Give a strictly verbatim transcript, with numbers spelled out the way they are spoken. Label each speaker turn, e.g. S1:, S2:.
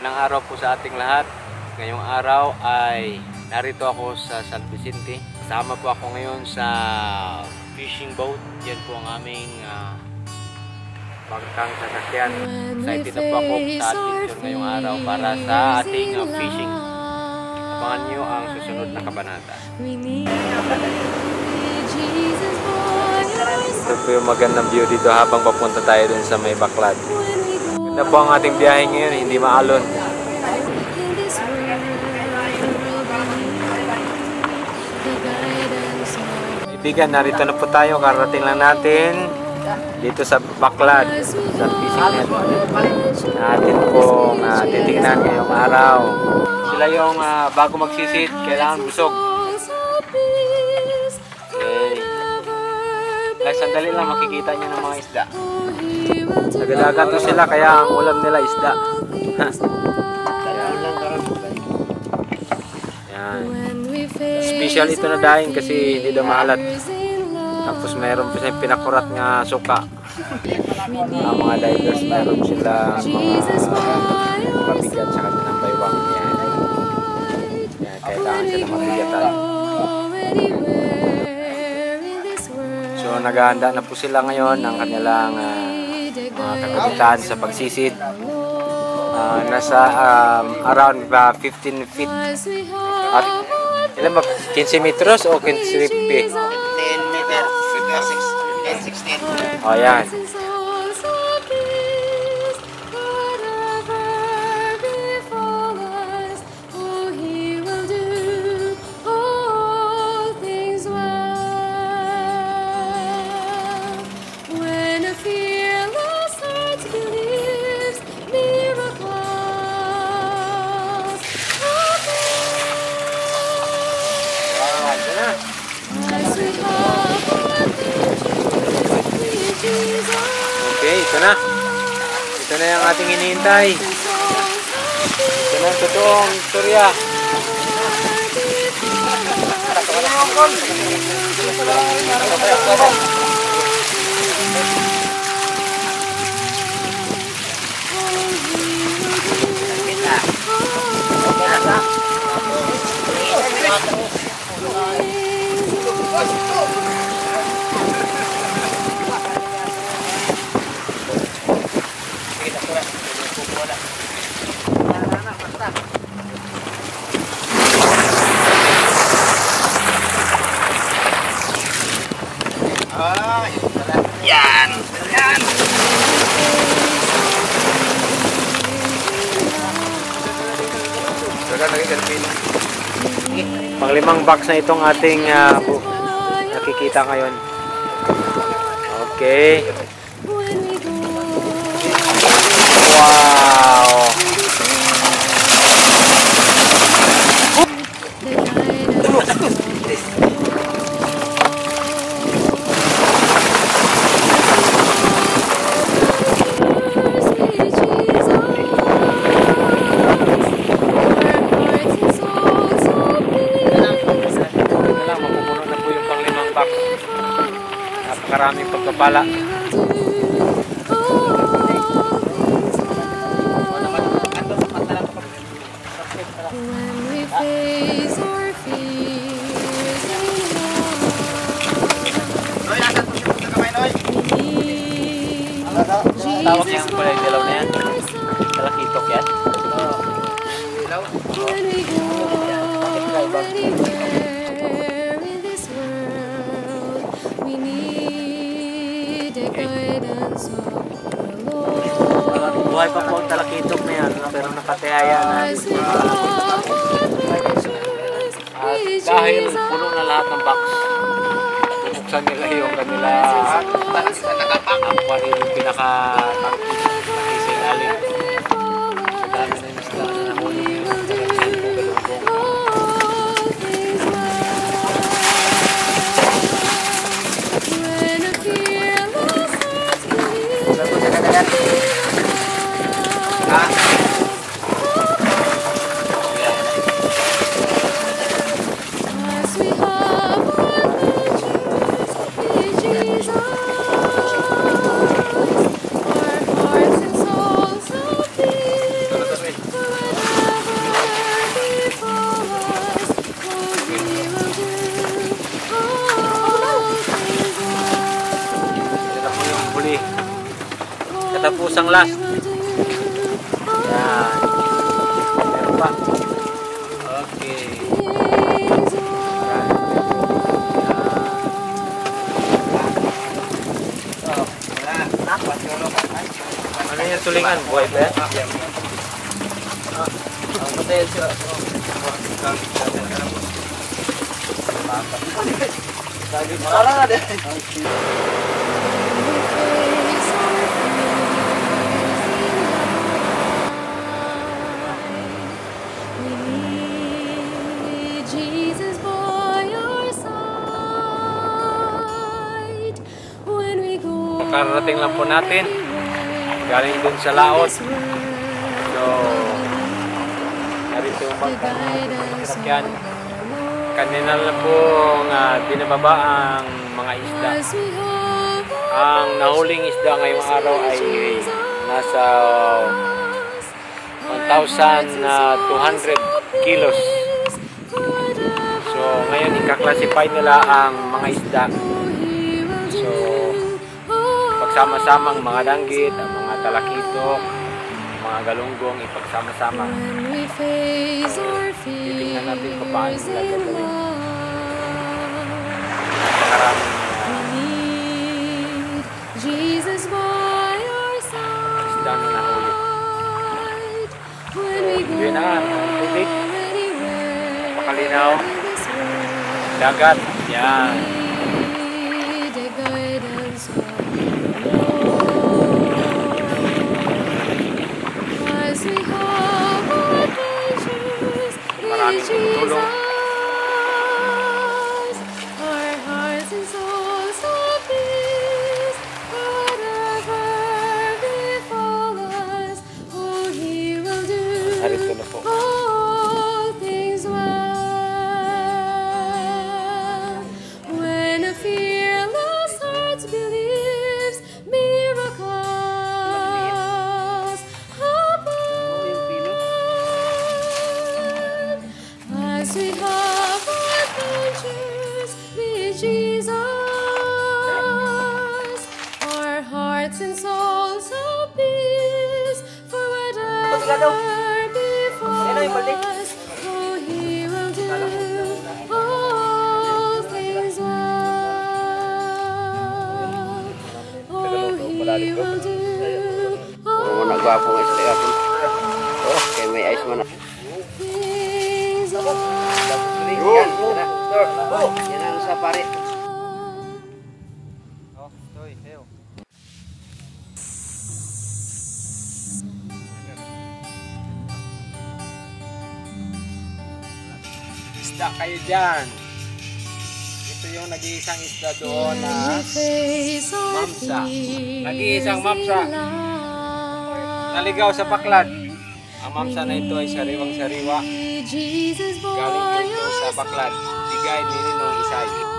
S1: Magandang araw po sa ating lahat. Ngayong araw ay narito ako sa San Vicente. Kasama po ako ngayon sa fishing boat. Yan po ang aming uh, bangkang sasakyan. Excited na po ako sa adventure ngayong araw para sa ating uh, fishing. Abangan nyo ang susunod na kabanata. Ito po yung magandang view dito habang papunta tayo dun sa may Baklad. Ganda po ang ating biyahe ngayon, hindi maalon. Kaibigan, narito na po tayo, karating lang natin dito sa Baklad, sa fishing net. Natin pong uh, titignan ngayong araw. Sila yung uh, bago magsisit, kailangan busog. Okay. Guys, sandali lang makikita nyo ng mga isda. Nagadagat to sila, kaya ang ulam nila isda. Yan. Special ito na daing kasi hindi daw maalat. Tapos mayroon pa silang pinakurat nga suka. Ang mga divers, mayroon sila mga pabigat sa kanilang baywang. Yan. Yan, kailangan sila mabigatan. So naghahanda na po sila ngayon ng kanilang uh, mga kagamitan sa pagsisid. Uh, nasa um, around uh, fifteen feet. At ilan ba? fifteen meters o fifteen feet?
S2: ten meters, fifteen, sixteen.
S1: O yan. Okay, ito na. Ito na yung ating hinihintay. Ito na ang totoong istorya.
S2: Yan! Yan!
S1: Panglimang box na itong ating uh, nakikita ngayon. Okay. Wow! Napakaraming pagkapala. Tawag niya ang kulay dilaw na yan. Talakitok yan. Dilaw? Buhay pa po ang talakitok na yan, pero nakatihaya na. At dahil puno na lahat ng box, bubuksan nila yung kanila aquarium, yung pinaka-tangkit na kising alin. Sa dami na yung isla na nahuli yung talakitok po galunggong.
S3: Our hearts
S1: ang last. Yan. Meron pa. Okay. Ano yung tulingan? Buhay ba yan?
S2: Ang hotel siya. Wala nga din.
S1: Kararating lang po natin. Galing dun sa laot. So, narito magkakasakyan. Kanina lang po uh, binababa ang mga isda. Ang nahuling isda ngayong araw ay nasa one thousand two hundred kilos. So, ngayon ika-classify nila ang mga isda. So, pagsama-samang mga danggit, ang mga talakitok, mga galunggong, ipagsama-sama. So, titingnan natin kung paano nila gagawin. Napakaraming uh, isda na nahuli. So, yun na nga, ang tubig. Napakalinaw. Dagat. Yan. Maraming tumutulong. Narito na po.
S3: And souls of peace for whatever before us. Oh, He will do all things well. Oh, He will do
S2: Oo, nagwapong isli ako. Oh, kaya may ice man.
S3: things well.
S2: Yan, oh, yan ang sa pare.
S1: Isda kayo dyan. Ito yung nag-iisang isda doon na mamsa. Nag-iisang mamsa. Naligaw sa Baklad. Ang mamsa na ito ay sariwang-sariwa. Galing po ito sa Baklad. Bigay ni Ninong Isay.